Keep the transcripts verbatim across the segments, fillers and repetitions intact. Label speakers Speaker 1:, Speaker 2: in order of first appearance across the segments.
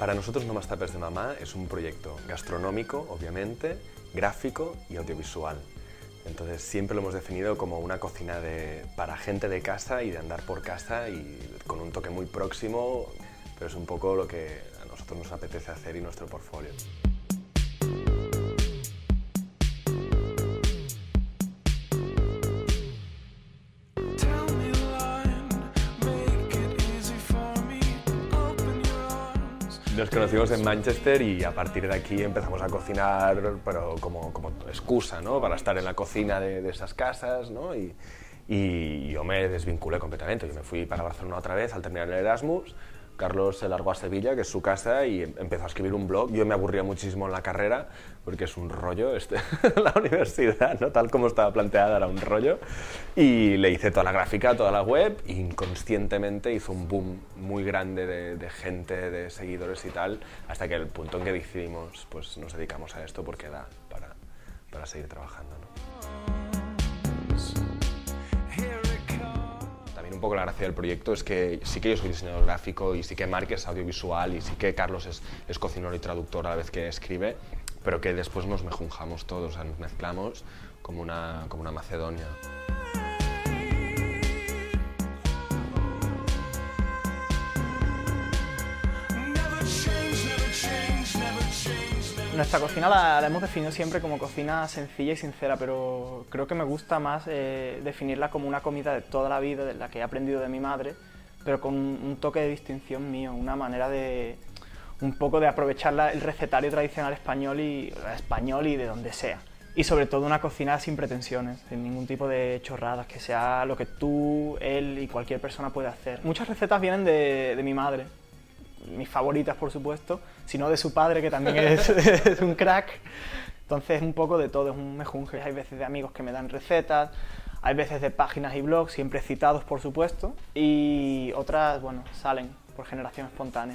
Speaker 1: Para nosotros No Más Tapes de Mamá es un proyecto gastronómico, obviamente, gráfico y audiovisual. Entonces siempre lo hemos definido como una cocina de, para gente de casa y de andar por casa y con un toque muy próximo, pero es un poco lo que a nosotros nos apetece hacer y nuestro portfolio. Nos conocimos en Manchester y a partir de aquí empezamos a cocinar, pero como, como excusa, ¿no? Para estar en la cocina de, de esas casas, ¿no? Y, y yo me desvinculé completamente. Yo me fui para Barcelona otra vez al terminar el Erasmus. Carlos se largó a Sevilla, que es su casa, y empezó a escribir un blog. Yo me aburría muchísimo en la carrera, porque es un rollo este, la universidad, ¿no? Tal como estaba planteada, era un rollo. Y le hice toda la gráfica, toda la web, e inconscientemente hizo un boom muy grande de, de gente, de seguidores y tal, hasta que el punto en que decidimos, pues nos dedicamos a esto porque da para, para seguir trabajando, ¿no? Un poco la gracia del proyecto es que sí que yo soy diseñador gráfico y sí que Marc es audiovisual y sí que Carlos es, es cocinero y traductor a la vez que escribe, pero que después nos mejunjamos todos, o sea, nos mezclamos como una, como una Macedonia.
Speaker 2: Nuestra cocina la, la hemos definido siempre como cocina sencilla y sincera, pero creo que me gusta más eh, definirla como una comida de toda la vida, de la que he aprendido de mi madre, pero con un toque de distinción mío, una manera de un poco de aprovechar la, el recetario tradicional español y, español y de donde sea. Y sobre todo una cocina sin pretensiones, sin ningún tipo de chorradas, que sea lo que tú, él y cualquier persona puede hacer. Muchas recetas vienen de, de mi madre. Mis favoritas, por supuesto, sino de su padre, que también es, es un crack. Entonces, un poco de todo, es un mejunje. Hay veces de amigos que me dan recetas, hay veces de páginas y blogs, siempre citados, por supuesto, y otras, bueno, salen por generación espontánea.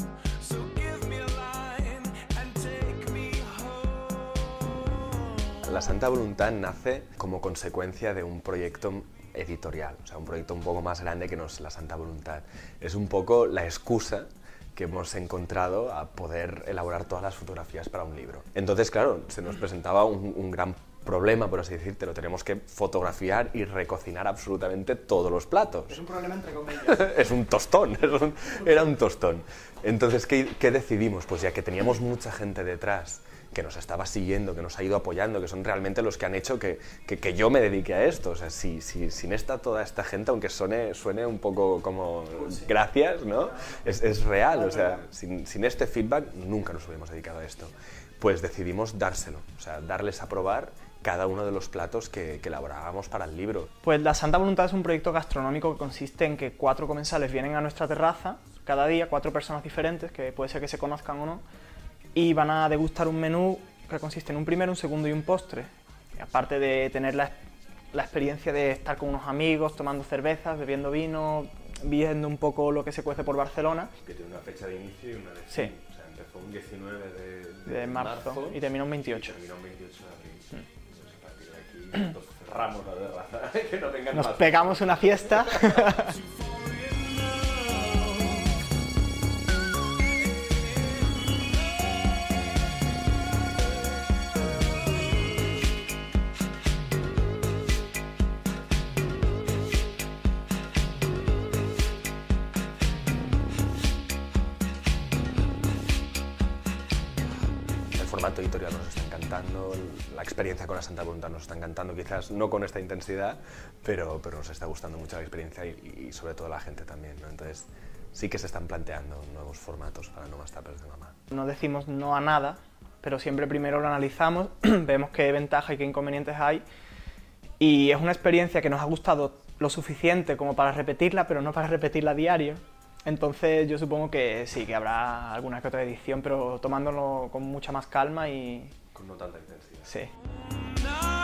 Speaker 1: La Santa Voluntad nace como consecuencia de un proyecto editorial, o sea, un proyecto un poco más grande que no es La Santa Voluntad. Es un poco la excusa que hemos encontrado a poder elaborar todas las fotografías para un libro. Entonces, claro, se nos presentaba un, un gran problema, por así decirte, lo tenemos que fotografiar y recocinar absolutamente todos los platos.
Speaker 2: Es un problema entre comillas.
Speaker 1: Es un tostón, es un, era un tostón. Entonces, ¿qué, ¿qué decidimos? Pues ya que teníamos mucha gente detrás que nos estaba siguiendo, que nos ha ido apoyando, que son realmente los que han hecho que, que, que yo me dedique a esto. O sea, si, si, sin esta, toda esta gente, aunque suene, suene un poco como gracias, ¿no? Es, es real, o sea, sin, sin este feedback nunca nos hubiéramos dedicado a esto. Pues decidimos dárselo, o sea, darles a probar cada uno de los platos que, que elaborábamos para el libro.
Speaker 2: Pues La Santa Voluntad es un proyecto gastronómico que consiste en que cuatro comensales vienen a nuestra terraza cada día, cuatro personas diferentes, que puede ser que se conozcan o no, y van a degustar un menú que consiste en un primero, un segundo y un postre. Y aparte de tener la, la experiencia de estar con unos amigos, tomando cervezas, bebiendo vino, viendo un poco lo que se cuece por Barcelona.
Speaker 1: Que tiene una fecha de inicio y una de fin.
Speaker 2: Sí.
Speaker 1: O sea, empezó un diecinueve de,
Speaker 2: de, de marzo, marzo y terminó un veintiocho.
Speaker 1: Y terminó un veintiocho de abril. Mm. Entonces, a partir de aquí, nos cerramos la terraza. Que no tengan
Speaker 2: Nos
Speaker 1: más.
Speaker 2: Pegamos una fiesta.
Speaker 1: El formato editorial nos está encantando, la experiencia con La Santa Voluntad nos está encantando, quizás no con esta intensidad, pero, pero nos está gustando mucho la experiencia y, y sobre todo la gente también, ¿no? Entonces sí que se están planteando nuevos formatos para No Más Tapes de Mamá.
Speaker 2: No decimos no a nada, pero siempre primero lo analizamos, vemos qué ventajas y qué inconvenientes hay, y es una experiencia que nos ha gustado lo suficiente como para repetirla, pero no para repetirla a diario. Entonces yo supongo que sí, que habrá alguna que otra edición, pero tomándolo con mucha más calma y...
Speaker 1: Con no tanta intensidad.
Speaker 2: Sí.